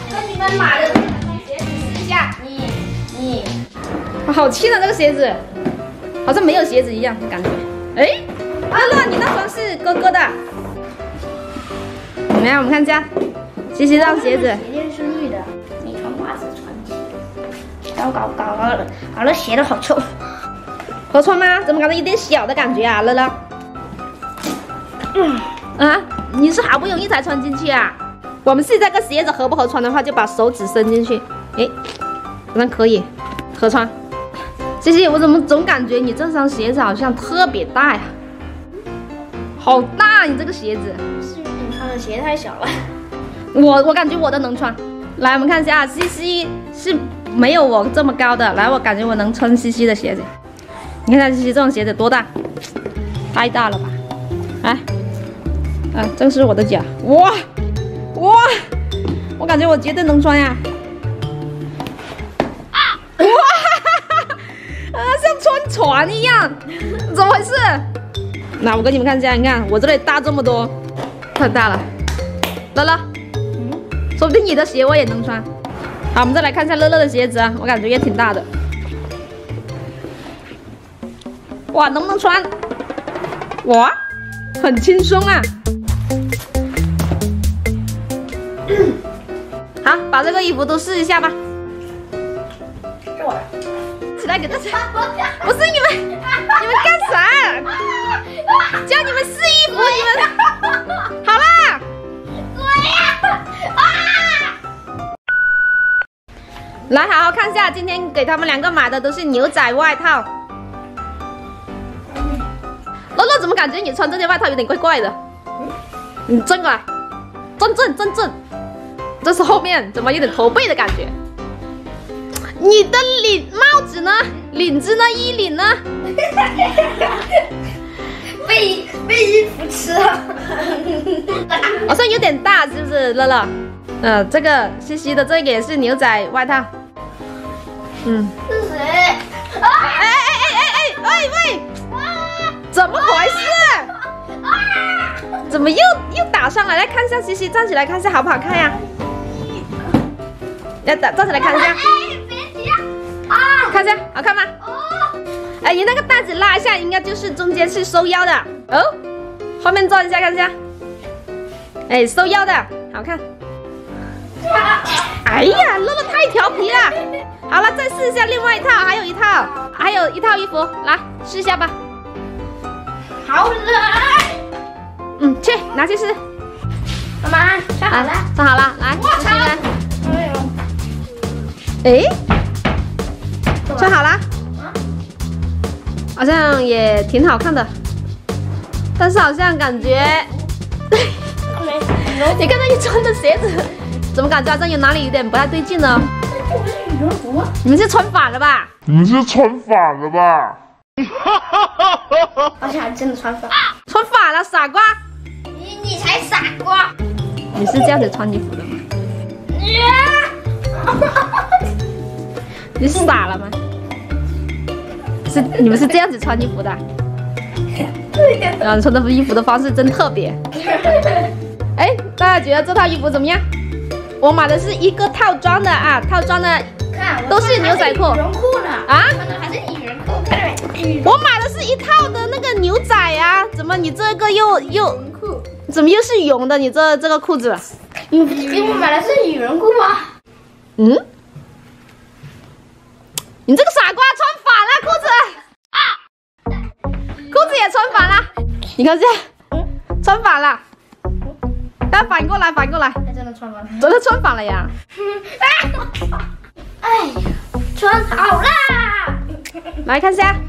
跟你们买的这双鞋子试一下，你， 好轻的这个鞋子，好像没有鞋子一样感觉。哎，乐乐，你那双是哥哥的。来，我们看一下，西西这双鞋子， 鞋垫是绿的，你穿袜子穿起，搞了鞋都好臭。 合穿吗？怎么感觉有点小的感觉啊，乐乐？啊，你是好不容易才穿进去啊？我们试这个鞋子合不合穿的话，就把手指伸进去，哎，好像可以合穿。西西，我怎么总感觉你这双鞋子好像特别大呀？好大，你这个鞋子。 是你穿的鞋太小了。 我感觉我都能穿。来，我们看一下，西西是没有我这么高的。来，我感觉我能穿西西的鞋子。你看一下西西这种鞋子多大？太大了吧？来，这是我的脚。哇，我感觉我绝对能穿呀！哇，像穿船一样，怎么回事？那我给你们看一下，你看我这里大这么多，太大了。乐乐，说不定你的鞋我也能穿。好，我们再来看一下乐乐的鞋子啊，我感觉也挺大的。哇，能不能穿？哇，很轻松啊。好，把这个衣服都试一下吧。 是我的。 起来给大家，不是你们干啥？叫你们试衣服，你们好啦。来，好好看一下，今天给他们两个买的都是牛仔外套。乐乐，怎么感觉你穿这件外套有点怪怪的？你正过来，正，这是后面怎么有点驼背的感觉？你的帽子呢？领子呢？衣领呢？ 被衣服吃了， 好像有点大，是不是，乐乐？这个西西的这个也是牛仔外套。 是谁？ 喂，怎么回事？怎么又打上来？来看一下西西，站起来看一下好不好看呀？来，站起来看一下。 别急啊！ 看一下好看吗？哎，你那个带子拉一下，应该就是中间是收腰的哦。后面转一下看一下，哎，收腰的好看。哎呀，乐乐太调皮了。好了，再试一下另外一套，还有一套衣服，来试一下吧。 好冷。 去拿去试。 妈妈，穿好了。 穿好了，来， 我操！ 哎，穿好了。好像也挺好看的，但是好像感觉，你看到你穿的鞋子，怎么感觉好像有哪里有点不太对劲呢？ 这不是羽绒服吗？ 你们是穿反了吧？ 而且还真的穿反。 穿反了，傻瓜！ 你才傻瓜！ 你是这样子穿衣服的吗？你傻了吗？你们是这样子穿衣服的？ 对的。 你穿的衣服的方式真特别。哎，大家觉得这套衣服怎么样？我买的是一个套装的啊，套装的都是牛仔裤。 羽绒裤呢？ 啊？ 穿的还是羽绒裤，看到没？ 我买的是一套的那个牛仔啊，怎么你这个又怎么又是绒的？你这个裤子？ 你给我买的是羽绒裤吗？ 你这个傻瓜穿反了裤子，裤子也穿反了，你看这，穿反了，但反过来， 还真的穿反了， 真的穿反了呀！ 哎呀，穿好啦！ 来看一下，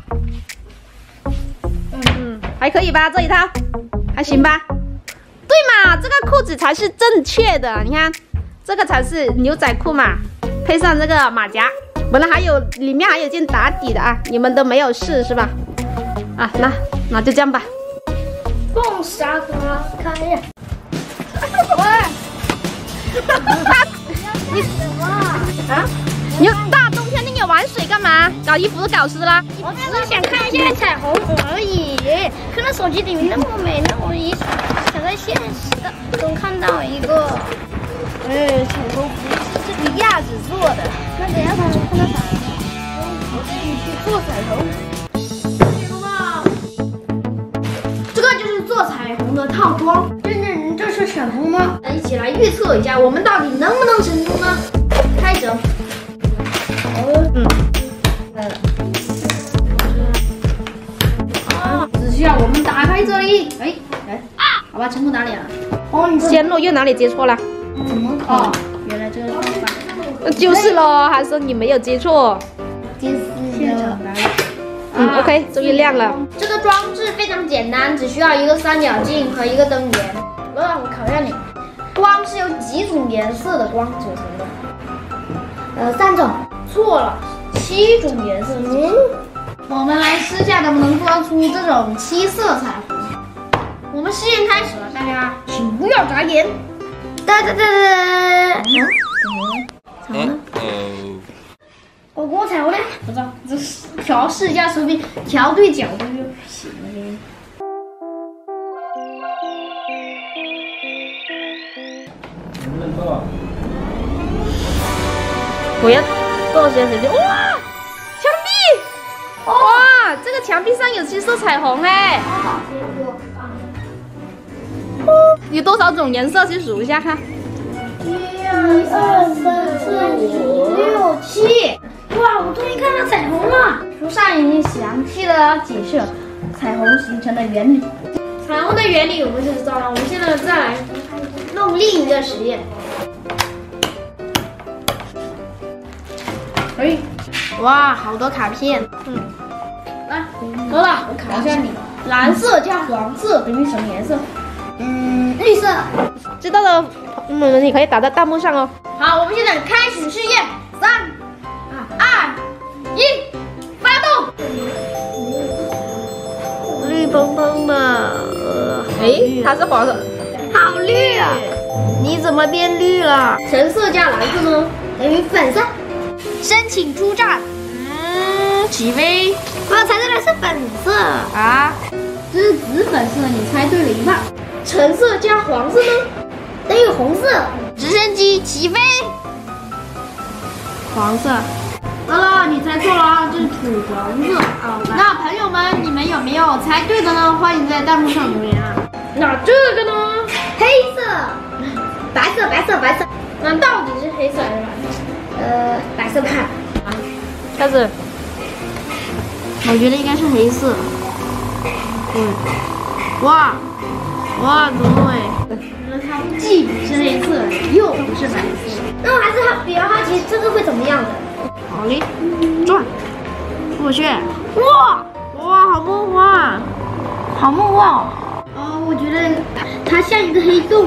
还可以吧？这一套还行吧？对嘛，这个裤子才是正确的，你看，这个才是牛仔裤嘛，配上这个马甲。本来里面还有件打底的啊，你们都没有试是吧？啊，那就这样吧。 蹦沙发开呀！ 你大冬天你玩水干嘛？搞衣服都搞湿了。 我只是想看一下彩虹而已，看到手机里面那么美，那么一想在现实中看到一个，彩虹。 紫色的，那等一下看到啥？我自己去做彩虹。这个就是做彩虹的套装。这是成功吗？一起来预测一下，我们到底能不能成功呢？开整。只需要我们打开这里，好吧，成功打脸了。 线路又哪里接错了？ 怎么搞？原来这个方法。 就是咯，还说你没有接错。 第4个。 OK， 终于亮了。 这个装置非常简单，只需要一个三角镜和一个灯源。我考一下你，光是由几种颜色的光组成的？3种。错了，7种颜色。我们来试下能不能做出这种7色彩虹。我们试验开始了，大家请不要眨眼。我锅彩虹呢？不知道，这调试一下手柄，调对角度就行了。 我要做些什么？哇，墙壁！哇，这个墙壁上有7色彩虹哎！有多少种颜色？去数一下看。 1、2、3、4、5、6、7。哇，我终于看到彩虹了！书上已经详细的解释了彩虹形成的原理。彩虹的原理我们就知道了。我们现在再来弄另一个实验。哇，好多卡片。来，得了，我考一下你，蓝色加黄色等于什么颜色？绿色。 知道的朋友们，你可以打在弹幕上哦。 好，我们现在开始试验，3、2、1，发动。绿蓬蓬的， 它是黄色， 好绿啊！你怎么变绿了？橙色加蓝色呢，等于粉色。申请出战。起飞。我猜对了，是粉色啊，这是紫粉色，你猜对了一半。橙色加黄色呢，等于红色。直升机起飞。黄色。好了，你猜错了啊，这是土黄色。那朋友们，你们有没有猜对的呢？欢迎在弹幕上留言啊。那这个呢？黑色。白色。那到底是黑色还是白色？白色吧。 开始。 我觉得应该是黑色。对。哇，对。那它既不是黑色，又不是白色。那我还是比较好奇，这个会怎么样的？好嘞，转过去。哇，好梦幻，哦，我觉得它像一个黑洞。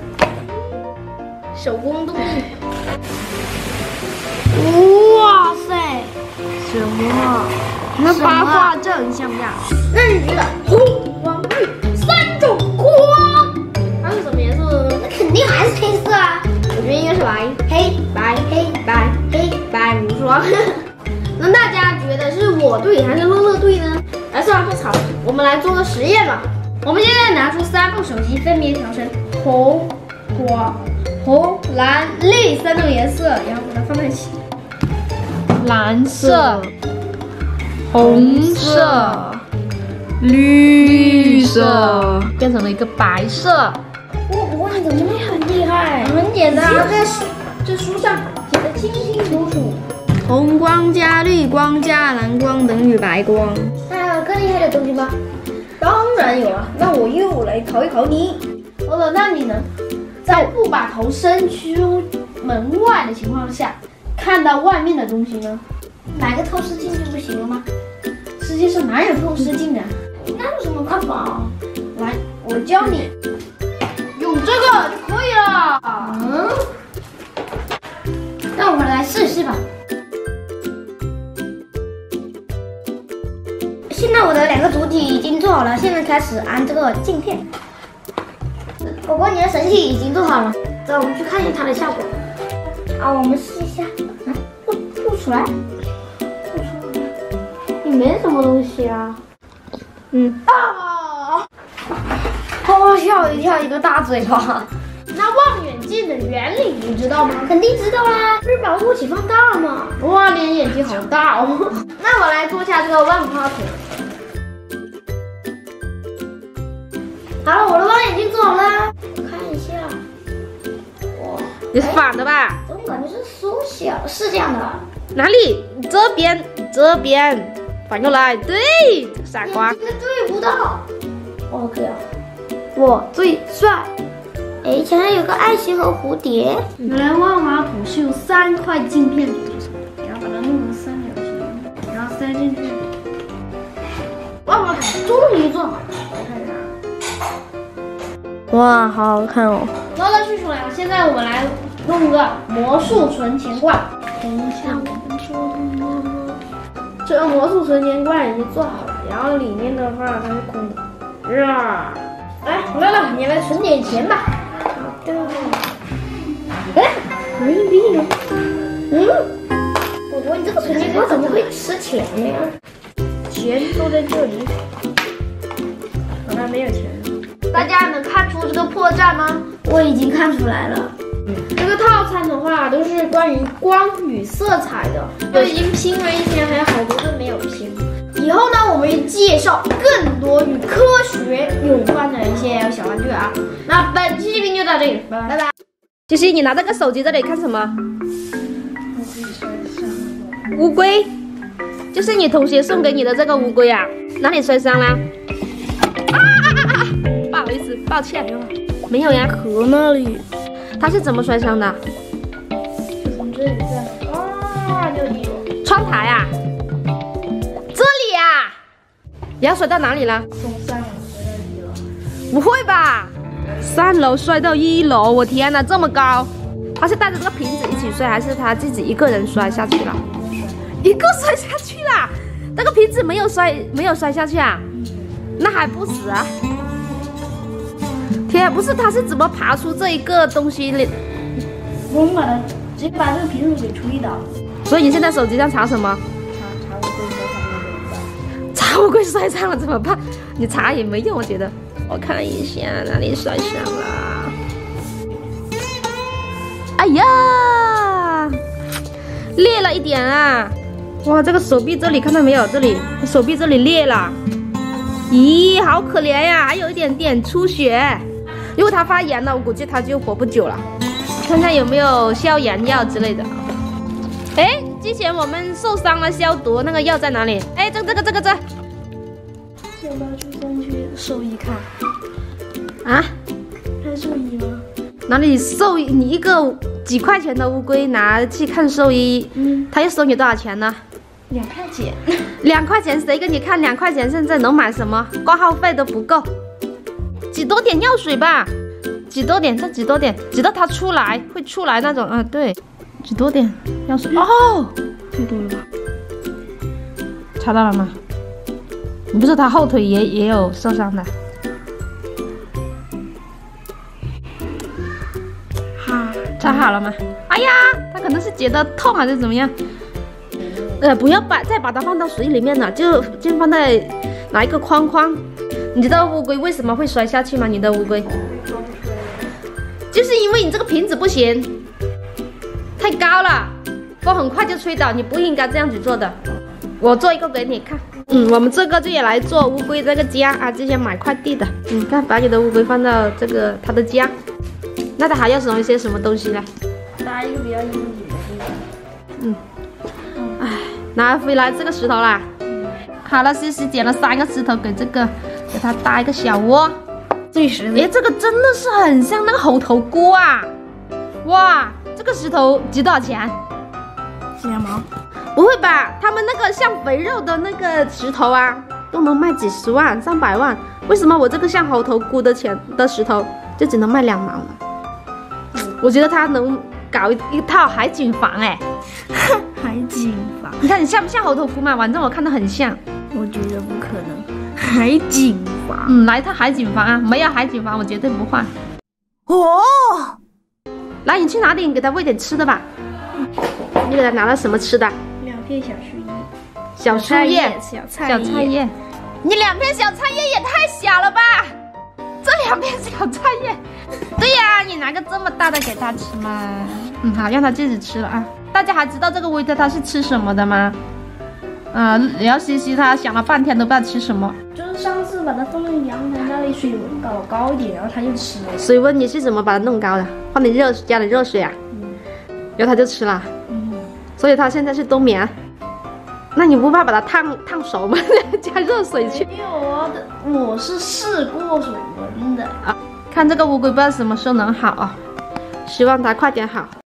手工动力。哇塞，什么？那八卦阵像不像？那你觉得红、黄、绿3种光，它是什么颜色的呢？那肯定还是黑色啊。我觉得应该是白，黑白。无双。那大家觉得是我对还是乐乐对呢？算了，不吵了，我们来做个实验吧。我们现在拿出3部手机，分别调成红、蓝、绿3种颜色，然后把它放在一起。 蓝色、红色、绿色，变成了一个白色。 哇，你怎么很厉害？很简单啊，这书上写的清清楚楚。红光加绿光加蓝光等于白光。还有更厉害的东西吗？当然有啊。那我又来考一考你。好了，那你呢？在不把头伸出门外的情况下，看到外面的东西呢？买个透视镜就不行了吗？世界上哪有透视镜的？那有什么办法？来，我教你，用这个就可以了。那我们来试试吧。现在我的2个主体已经做好了，现在开始安这个镜片。果果，你的神器已经做好了，走，我们去看一下它的效果。我们试一下，不出来，也没什么东西啊。吓我一跳，一个大嘴巴。那那望远镜的原理你知道吗？肯定知道啦，不是保护起放大吗？哇，你眼睛好大哦。那我来做下这个万花筒。好了，我的望远镜做好了，看一下。哇， 你是反的吧？ 怎么感觉是缩小？是这样的。 哪里？这边，反过来。对，这个傻瓜。 这个对不到。OK 啊，我最帅。哎，前面有个爱心和蝴蝶。原来万花筒是由3块镜片组成的，然后把它弄成三角形，然后塞进去。万花筒终于做好了，我看一下。哇，好好看哦！乐乐去出来了，现在我们来弄个魔术存钱罐。等一下，我们做呢。这个魔术存钱罐已经做好了，然后里面的话它是空的。呀，来，乐乐，你来存点钱吧。好的。哎，人民币呢？我问这个存钱罐怎么会吃钱呢？钱都在这里。好像没有钱。大家能看出这个破绽吗？我已经看出来了。这个套餐的话都是关于光与色彩的，都已经拼了一些，还有好多都没有拼。以后呢，我们会介绍更多与科学有关的一些小玩具啊。那本期视频就到这里，拜拜。 西西，你拿这个手机这里看什么？乌龟，就是你同学送给你的这个乌龟啊？哪里摔伤了？不好意思，抱歉，没有呀， 壳那里。 他是怎么摔伤的？ 就从这里这样，啊，就有窗台啊，这里呀，然后摔到哪里了？ 从3楼摔到1楼。 不会吧？3楼摔到1楼，我天哪，这么高！他是带着这个瓶子一起摔，还是他自己一个人摔下去了？一个摔下去了，那个瓶子没有摔下去啊？那还不死啊？天，不是，他是怎么爬出这一个东西里？ 我们把它直接把这个瓶子给吹倒。 所以你现在手机上查什么？查乌龟摔伤了怎么办？你查也没用，我觉得。我看一下哪里摔伤了。哎呀，裂了一点啊！哇，这个手臂这里看到没有？这里手臂这里裂了。咦，好可怜呀，还有一点点出血。如果它发炎了，我估计它就活不久了。看看有没有消炎药之类的。哎，之前我们受伤了消毒那个药在哪里？哎，这。要不要去送去兽医看？ 啊？ 看兽医吗？ 哪里兽医？你一个几块钱的乌龟拿去看兽医，他又收你多少钱呢 ？2块钱。 2块钱谁给你看？2块钱现在能买什么？挂号费都不够。挤多点药水吧，挤多点，再挤多点，挤到它会出来那种。啊，对，挤多点药水。哦，太多了吧？查到了吗？你不是他后腿也有受伤的？好，查好了吗？哎呀，他可能是觉得痛还是怎么样？不要再把它放到水里面了，就放在拿一个框框。你知道乌龟为什么会摔下去吗？你的乌龟，就是因为你这个瓶子不行，太高了，风很快就吹倒，你不应该这样子做的。我做一个给你看。我们这个就也来做乌龟这个家啊，之前买快递的。看，把你的乌龟放到这个它的家。那它还要一些什么东西呢？ 搭一个比较硬的地方。 拿回来这个石头啦。好了，西西捡了3个石头，给它搭一个小窝。 最实在。 哎，这个真的是很像那个猴头菇啊！哇，这个石头值多少钱 ？4毛。 不会吧？他们那个像肥肉的那个石头啊，都能卖几十万、300万，为什么我这个像猴头菇的石头就只能卖2毛呢？我觉得他能搞一套海景房哎。 海景房， 你看你像不像猴头菇嘛？反正我看到很像。 我觉得不可能。海景房， 来一套海景房啊！没有海景房我绝对不换。 哦， 来，你去拿点给他喂点吃的吧。你给他拿了什么吃的？ 2片小树叶。 小树叶， 小菜叶。 你2片小菜叶也太小了吧！这 2片小菜叶。对呀，你拿个这么大的给他吃嘛。好，让他自己吃了啊。大家还知道这个维特他是吃什么的吗？然后西西他想了半天都不知道吃什么。 就是上次把它放在阳台那里，水温搞高一点，然后他就吃了。 水温你是怎么把它弄高的？放点加点热水啊。然后他就吃了。所以他现在是冬眠。那你不怕把它烫熟吗？加热水去。 因为我是试过水温的。 看这个乌龟不知道什么时候能好啊，希望它快点好。